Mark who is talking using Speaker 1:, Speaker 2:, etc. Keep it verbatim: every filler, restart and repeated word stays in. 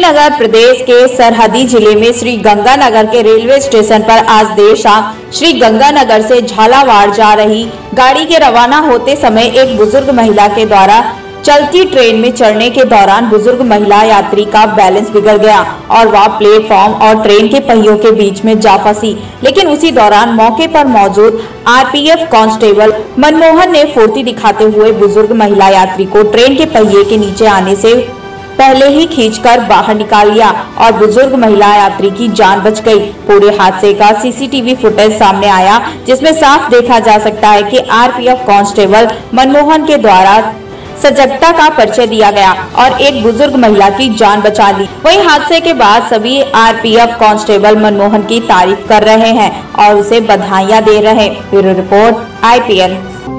Speaker 1: कुशीनगर प्रदेश के सरहदी जिले में श्री गंगानगर के रेलवे स्टेशन पर आज देर शाम श्री गंगानगर से झालावाड़ जा रही गाड़ी के रवाना होते समय एक बुजुर्ग महिला के द्वारा चलती ट्रेन में चढ़ने के दौरान बुजुर्ग महिला यात्री का बैलेंस बिगड़ गया और वह प्लेटफॉर्म और ट्रेन के पहियों के बीच में जा फंसी। लेकिन उसी दौरान मौके पर मौजूद आरपीएफ कांस्टेबल मनमोहन ने फुर्ती दिखाते हुए बुजुर्ग महिला यात्री को ट्रेन के पहिए के नीचे आने से पहले ही खींचकर बाहर निकाल लिया और बुजुर्ग महिला यात्री की जान बच गई। पूरे हादसे का सीसीटीवी फुटेज सामने आया, जिसमें साफ देखा जा सकता है कि आरपीएफ कांस्टेबल मनमोहन के द्वारा सजगता का परिचय दिया गया और एक बुजुर्ग महिला की जान बचा ली। वहीं हादसे के बाद सभी आरपीएफ कांस्टेबल मनमोहन की तारीफ कर रहे हैं और उसे बधाइयां दे रहे हैं। Bureau report I P L.